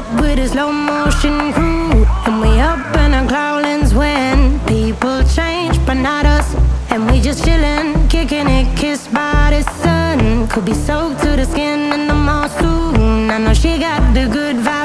with a slow motion crew, and we up in our clouds when people change, but not us. And we just chillin', kicking it, kissed by the sun. Could be soaked to the skin in the mall soon. I know she got the good vibe.